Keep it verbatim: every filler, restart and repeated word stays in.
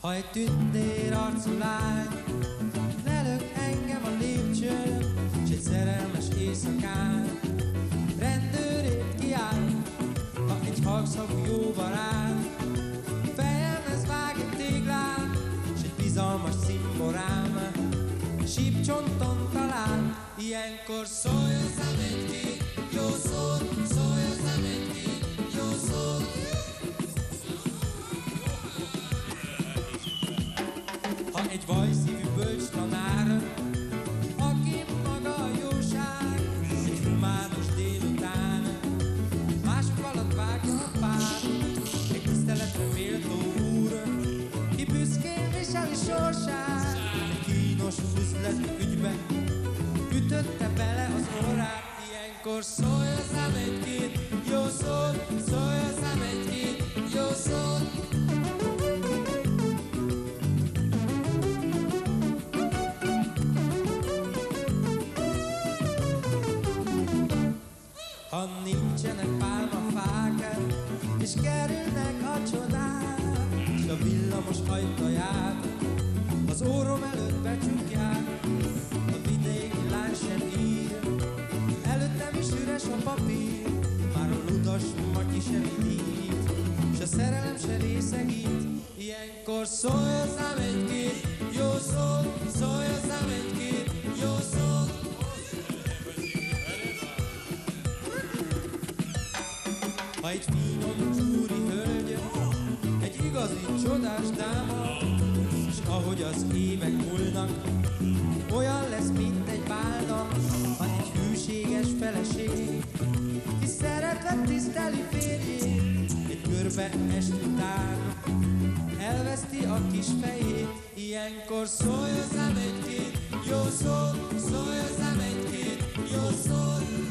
Ha egy tündér arcú lány lelök engem a lépcsőn, s egy szerelmes éjszakán rendőrét kiáll, ha egy halkszavú jó barát fejemhez vág egy téglán, s egy bizalmas cimborám sípcsonton talál. Ilyenkor szólj hozzám egy-két jó szót, szólj hozzám egy-két jó szót. Ha egy vajszívű bölcs tanár, aki maga a jóság, egy humános délután mások alatt vágja a pár, egy tiszteletre méltó úr, ki büszkén viseli sorsát, egy kínos üzleti ügybe ütötte bele az orrát. Ilyenkor szólj hozzám egy-két jó szót, szólj hozzám egy-két jó szót. Ha nincsenek pálmafák, és kerülnek a csodák, s a villamos ajtaját az órom előtt becsukják, a vidéki lány sem ír, előttem is üres a papír, már a ludas matyi sem indít, s a szerelem se részegít. Ilyenkor szólj hozzám egy-két jó szót, szólj hozzám egy-két jó szót. Ha egy finom csúri hölgy, egy igazi csodás dáma, s ahogy az évek múlnak, olyan lesz, mint egy bálna. Ha egy hűséges feleség, ki szeretve tiszteli férjét, egy körbe est után elveszti a kis fejét. Ilyenkor szólj hozzám egy-két jó szót, szólj hozzám egy-két jó szót.